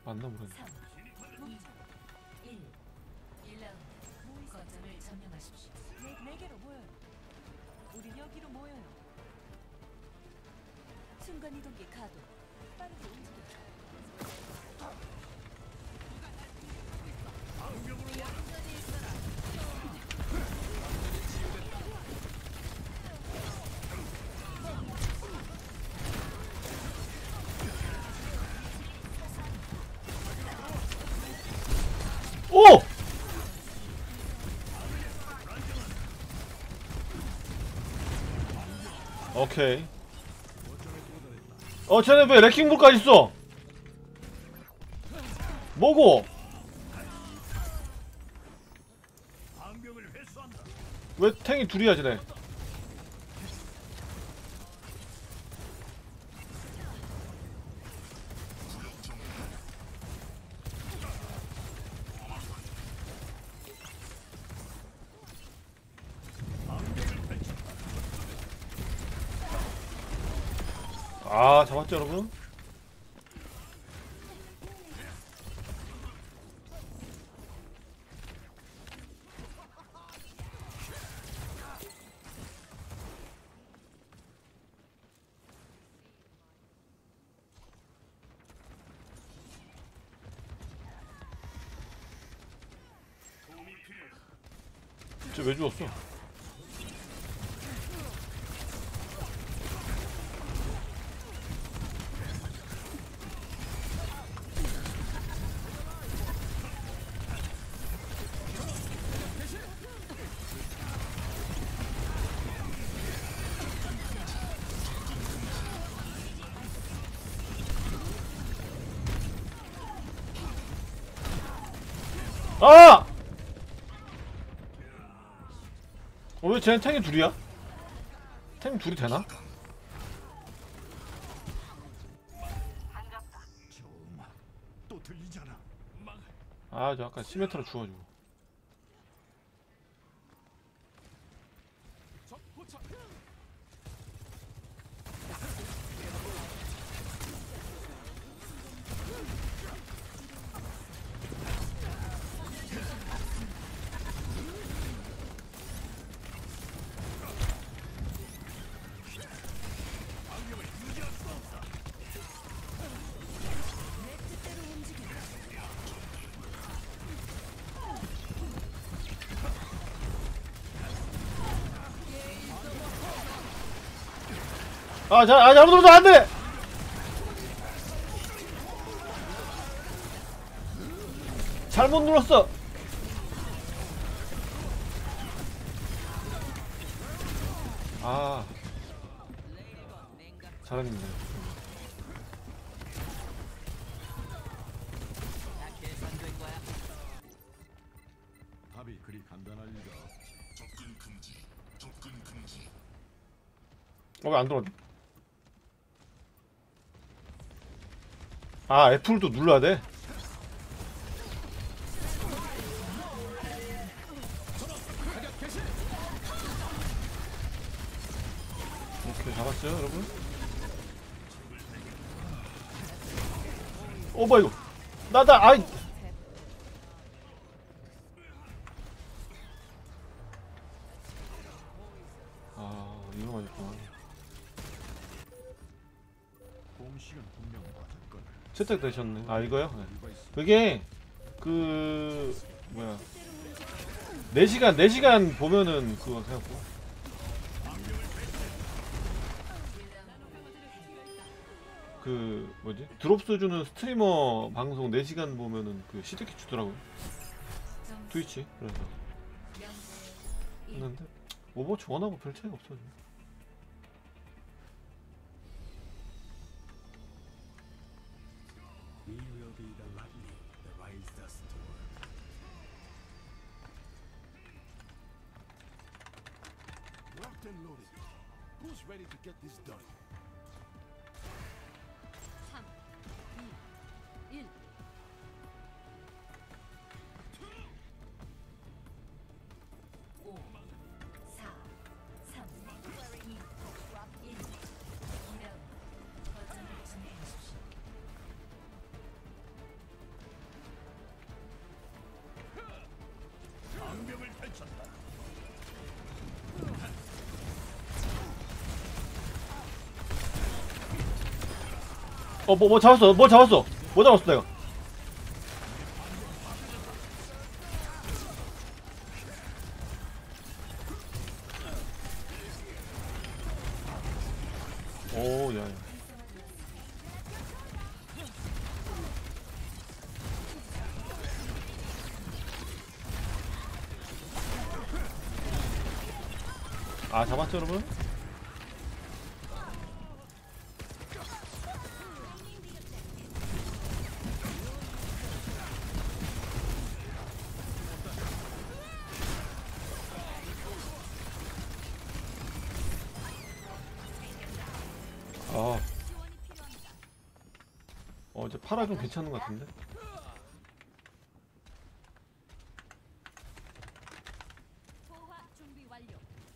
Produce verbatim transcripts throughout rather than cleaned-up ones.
맞나 모르겠네. 일 라운드 거점을 점령하십시오. 네, 네개로 모여요. 우린 여기로 모여요. 순간이동기 가동. 빠르게 움직여. 오! 오케이. 어, 쟤네 왜 레킹볼까지 있어? 뭐고? 왜 탱이 둘이야, 쟤네? 아, 잡았죠, 여러분? 쟤 왜 죽었어? 아! 어, 왜 쟤는 탱이 둘이야? 탱 둘이 되나? 아, 저 아까 시메트로 죽어가지고. 아, 자, 아, 잘못 눌러서 안 돼! 잘못 눌렀어! 아. 잘했네. 답이 그리 간단할 리가 없지. 접근 금지. 접근 금지. 어, 왜 안 들어왔지? 아, 애플도 눌러야 돼? 오케이, 잡았어요, 여러분? 어, 뭐야, 이거. 나, 나, 아이. 아, 이거 맞았구나. 공식은 분명 맞았거든. 채택되셨네. 아, 이거요? 네. 그게, 그, 뭐야. 네 시간, 네 시간 보면은 그거 해갖고. 그, 뭐지? 드롭스 주는 스트리머 방송 네 시간 보면은 그 시드키 주더라고요. 트위치. 그래서. 했는데, 오버워치 원하고 별 차이가 없어. We will be the lightning that rises the storm. Locked and loaded. Who's ready to get this done? 삼, 이, 일. 오, 사, 삼, 이, 일. 이 라운드 거점을 점령하십시오. 어, 뭐, 뭐 잡았어. 뭐 잡았어. 뭐 잡았어, 내가. 오, 야, 야. 아, 잡았죠, 여러분? 아. 어, 이제 파라 좀 괜찮은 것 같은데? 소화 준비 완료.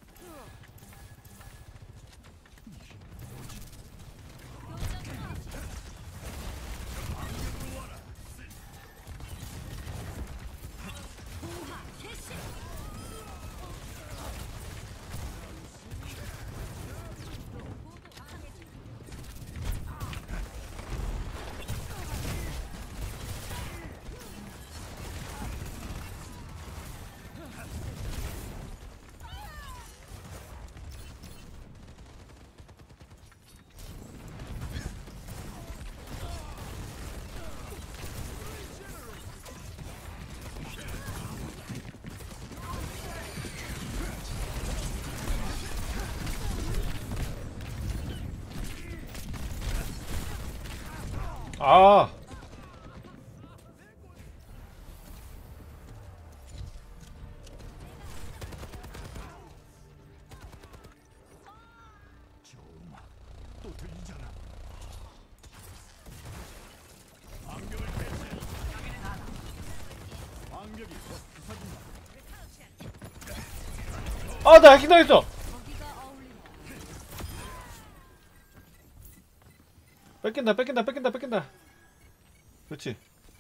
아! 좋아. 또 들리잖아. 방벽을 배치. 방벽이 곧 부서진다. 아, 나 해킹 당했어! 거기가 어울린다. 뺏긴다, 뺏긴다, 뺏긴다, 뺏긴다. 그렇지.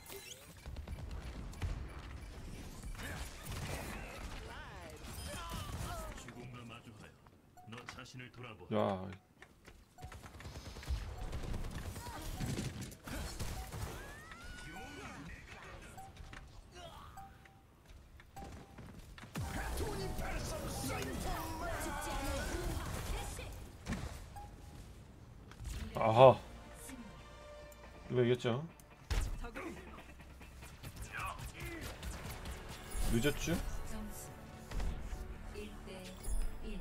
죽음과 마주하여 너 자신을 돌아보. 야. 아하. 이거 이겼죠? 늦었죠? 점수 일 대 일.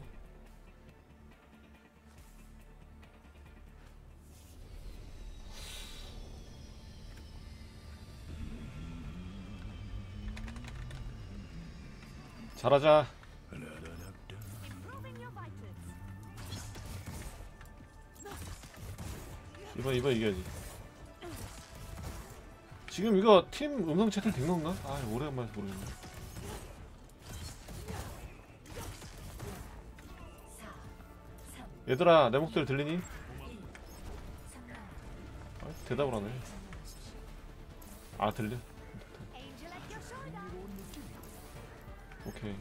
잘하자. 이번 이번 이겨야지. 지금 이거 팀 음성 채팅 된 건가? 아, 오래간만에 모르겠네. 얘들아, 내 목소리 들리니? 아, 대답을 하네. 아, 들려? 오케이.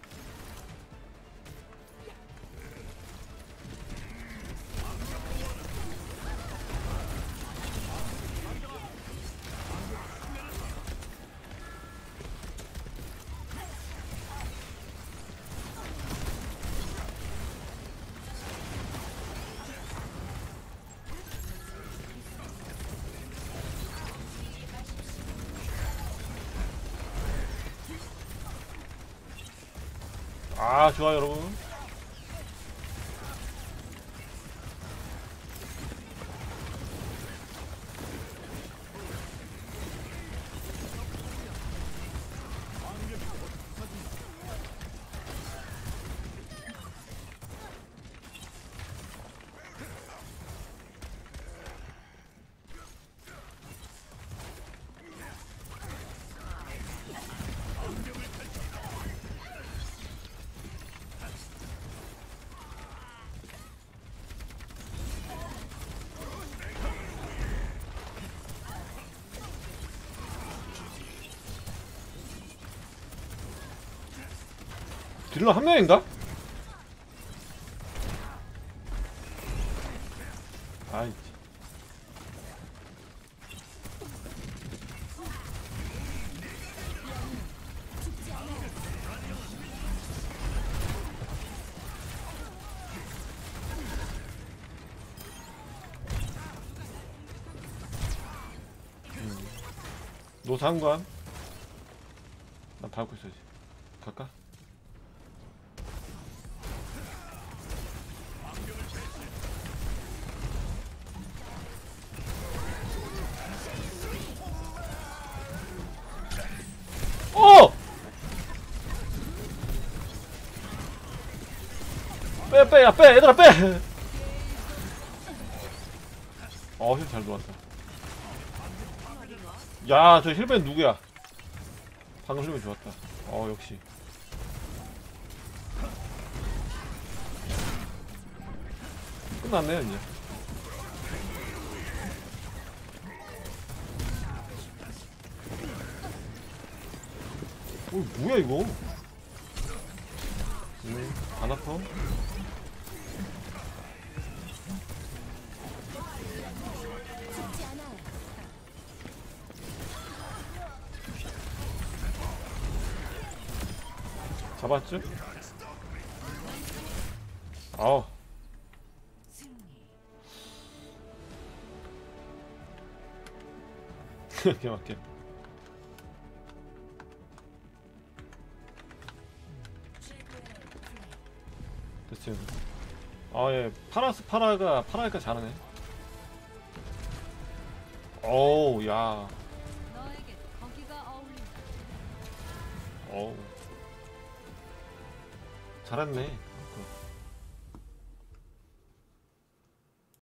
아, 좋아요, 여러분. 딜러 한 명인가? 아이. 노상관. 난 밟고 있어야지. 갈까? 어! 빼, 빼, 야, 빼, 얘들아, 빼! 어, 힐 잘 들어왔다. 야, 저 힐벤 누구야? 방금 힐벤 좋았다. 어, 역시. 끝났네요, 이제. 어, 뭐야, 이거? 음, 안 아파? 죽지 않아요. 잡았죠? 아우. 개막게. 됐어요. 아, 예. 파라스 파라가 파라니까 잘하네. 어우, 야. 너에게 거기가 어울린다. 어우. 잘했네.